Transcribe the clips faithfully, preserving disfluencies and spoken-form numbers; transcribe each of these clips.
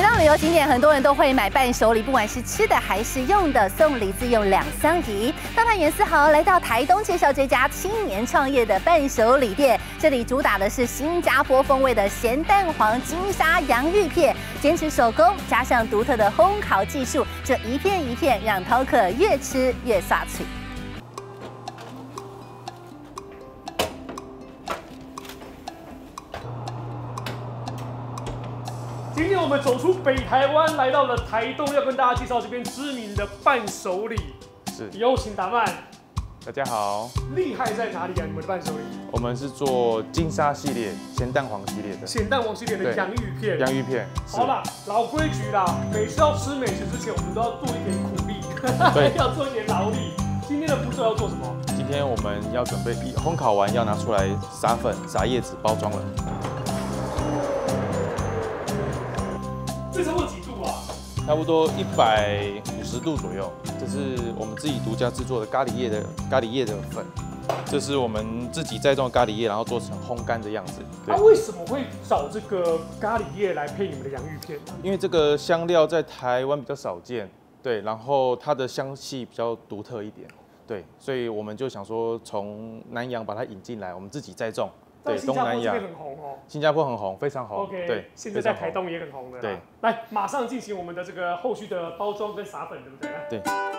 每到旅游景点，很多人都会买伴手礼，不管是吃的还是用的，送礼自用两相宜。大盘袁思豪来到台东介绍这家青年创业的伴手礼店，这里主打的是新加坡风味的咸蛋黄金沙洋芋片，坚持手工，加上独特的烘烤技术，这一片一片让饕客越吃越刷嘴。 今天我们走出北台湾，来到了台东，要跟大家介绍这边知名的伴手礼。 是， 有请达曼。 大家好。 厉害在哪里啊？你们的伴手礼？ 我们是做金沙系列、咸蛋黄系列的。 咸蛋黄系列的洋芋片。 洋芋片。 好啦，老规矩啦，每次要吃美食之前，我们都要做一点苦力，对，要做一点劳力。今天的步骤要做什么？ 今天我们要准备烘烤完要拿出来撒粉、撒叶子包装了。 这差不多几度啊？ 差不多一百五十度左右。这是我们自己独家制作的咖喱叶的咖喱叶的粉，这是我们自己栽种的咖喱叶，然后做成烘干的样子。 那、啊、为什么会找这个咖喱叶来配你们的洋芋片呢？ 因为这个香料在台湾比较少见，对，然后它的香气比较独特一点，对，所以我们就想说从南洋把它引进来，我们自己栽种。 对，东南亚很红哦， 新加坡很红，非常红。 OK， 对， 现在在台东也很红的。对，来，马上进行我们的这个后续的包装跟撒粉，对不对？ 对。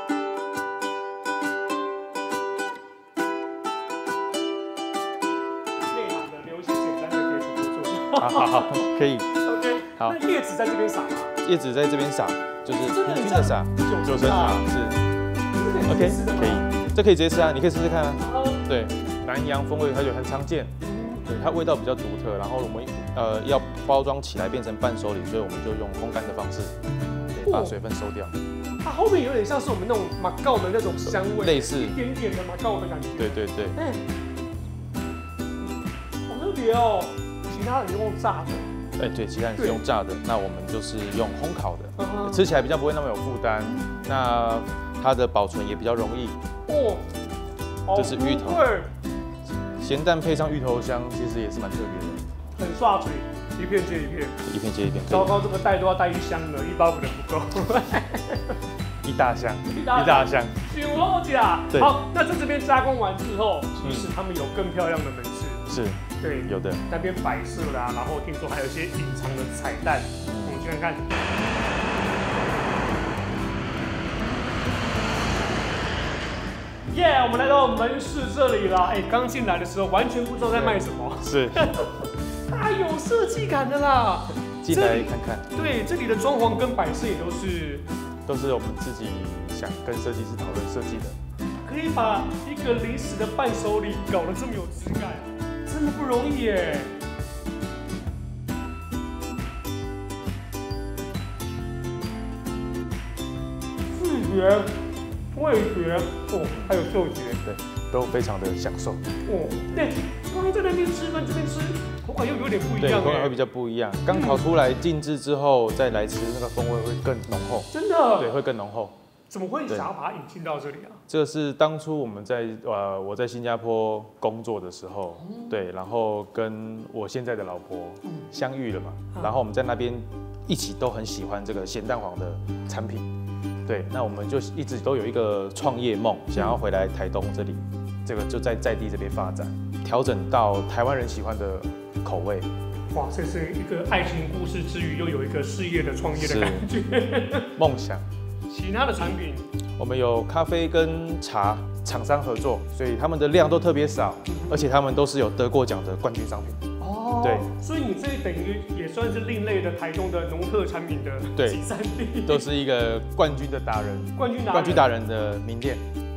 内行的留一些简单的给主播做。 好好好，可以。 OK， 好。那叶子在这边撒吗？ 叶子在这边撒，就是平均的撒，九成撒是。OK， 可以，这可以直接吃啊，你可以试试看啊。对，南洋风味它就很常见。 对，它味道比较独特，然后我们呃要包装起来变成伴手礼，所以我们就用烘干的方式，对，把水分收掉。 它后面有点像是我们那种马告的那种香味， 类似一点点的马告的感觉。对对对。 哎，好特别哦！其他人用炸的。 哎，对，其他人是用炸的，那我们就是用烘烤的，嗯、吃起来比较不会那么有负担，那它的保存也比较容易。哦，这是芋头。 咸蛋配上芋头香，其实也是蛮特别的， 很刷嘴，一片接一片， 一片接一片。 糟糕，这个袋都要带一箱了，一包可能不够。 一大箱， 一大大箱。 牛肉甲。好，那在这边加工完之后，其实他们有更漂亮的门市。 是。 对， 有的。 那边摆设啦，然后听说还有一些隐藏的彩蛋，我们去看看。 耶！ Yeah, 我们来到门市这里了。哎，刚进来的时候完全不知道在卖什么。是，太有设计感的啦。 进来看看。 对，这里的装潢跟摆设也都是， 都是我们自己想跟设计师讨论设计的。 可以把一个临时的伴手礼搞得这么有质感，真的不容易耶。视觉。 味觉哦，还有嗅觉， 对，都非常的享受。 哦，对，刚刚在那边吃跟这边吃，口感又有点不一样。 对，口感会比较不一样。刚烤出来静置之后再来吃，那个风味会更浓厚。 真的？ 对，会更浓厚。 怎么会想要把它引进到这里啊？ 这个是当初我们在呃我在新加坡工作的时候，嗯、对，然后跟我现在的老婆相遇了嘛，嗯、然后我们在那边一起都很喜欢这个咸蛋黄的产品。 对，那我们就一直都有一个创业梦，想要回来台东这里，这个就在在地这边发展，调整到台湾人喜欢的口味。 哇，这是一个爱情故事之余，又有一个事业的创业的感觉， 梦想。 其他的产品， 我们有咖啡跟茶厂商合作，所以他们的量都特别少，而且他们都是有得过奖的冠军商品。 对， 所以你这等于也算是另类的台东的农特产品的集散地， 都是一个冠军的达人， 冠军达人， 冠军达人的名店。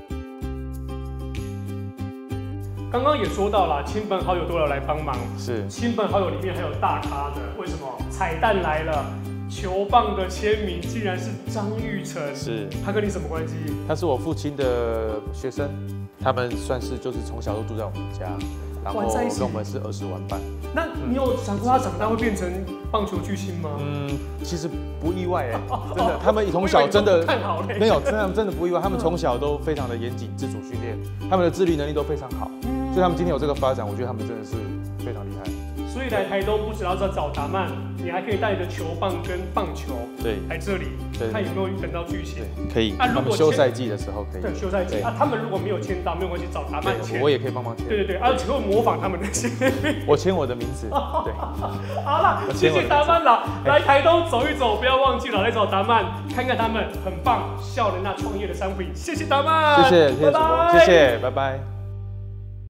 刚刚也说到了，亲朋好友都要来帮忙， 是亲朋好友里面还有大咖的，为什么？彩蛋来了，球棒的签名竟然是张育成， 是， 他跟你什么关系？ 他是我父亲的学生，他们算是就是从小都住在我们家。 然后跟我们是儿时玩伴。 那你有想过他长大会变成棒球巨星吗？ 嗯，其实不意外哎，真的，他们从小真的看好嘞， 没有，真的真的不意外，他们从小都非常的严谨，自主训练，他们的自律能力都非常好，所以他们今天有这个发展，我觉得他们真的是非常厉害。 所以来台东不只要找达曼，你还可以带你的球棒跟棒球， 对， 来这里，看有没有等到巨星。 可以。啊，如果休赛季的时候可以。对， 休赛季啊，他们如果没有签到，没有关系，找达曼签。 我也可以帮忙签。 对对对，啊，只会模仿他们的签。 我签我的名字。对。 好了，谢谢达曼啦，来台东走一走，不要忘记了来找达曼，看看他们很棒、效能那创业的商品。谢谢达曼， 谢谢谢谢主播，谢谢，拜拜。